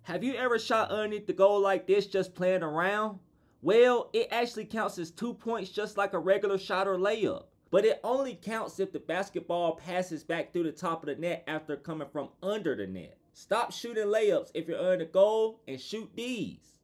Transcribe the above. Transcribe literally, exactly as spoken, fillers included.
Have you ever shot underneath the goal like this just playing around? Well, it actually counts as two points just like a regular shot or layup. But it only counts if the basketball passes back through the top of the net after coming from under the net. Stop shooting layups if you're under the goal and shoot these.